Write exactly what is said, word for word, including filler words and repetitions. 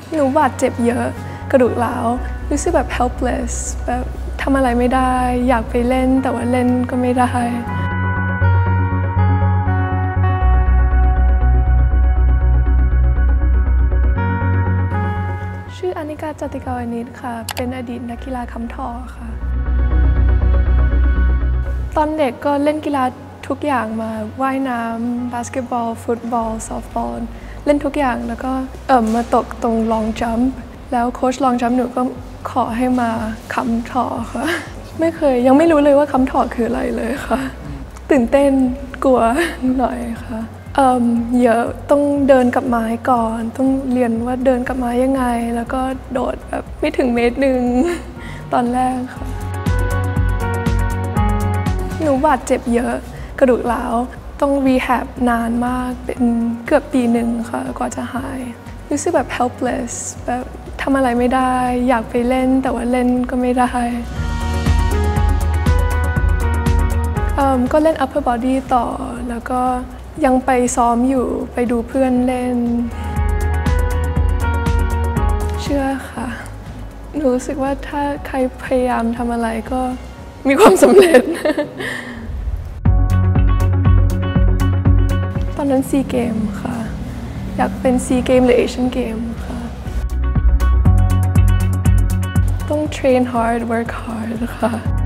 หนูบาดเจ็บเยอะกระดูกร้าวรู้สึกแบบ helpless แบบทำอะไรไม่ได้อยากไปเล่นแต่ว่าเล่นก็ไม่ได้ชื่ออนิกา จติกาวนิชค่ะเป็นอดีตนักกีฬาค้ำทอค่ะตอนเด็กก็เล่นกีฬาทุกอย่างมาว่ายน้ำบาสเกตบอลฟุตบอลซอฟต์บอลเล่นทุกอย่างแล้วก็เอ่อมาตกตรงลองจัมป์แล้วโค้ชลองจัมป์หนูก็ขอให้มาค้ำทอค่ะไม่เคยยังไม่รู้เลยว่าค้ำทอคืออะไรเลยค่ะตื่นเต้นกลัวหน่อยค่ะเอ่อเยอะต้องเดินกับไม้ก่อนต้องเรียนว่าเดินกับไม้ยังไงแล้วก็โดดแบบไม่ถึงเมตรหนึ่งตอนแรกค่ะหนูบาดเจ็บเยอะกระดูกร้าวต้องรีแฮบนานมากเป็นเกือบปีหนึ่งค่ะกว่าจะหายรู้สึกแบบ helpless แบบทำอะไรไม่ได้อยากไปเล่นแต่ว่าเล่นก็ไม่ได้ก็เล่น upper body ต่อแล้วก็ยังไปซ้อมอยู่ไปดูเพื่อนเล่นเชื่อค่ะหนูรู้สึกว่าถ้าใครพยายามทำอะไรก็มีความสำเร็จตอนนั้นซีเกมค่ะอยากเป็นซีเกมหรือเอเชียนเกมค่ะต้อง train hard work hard ค่ะ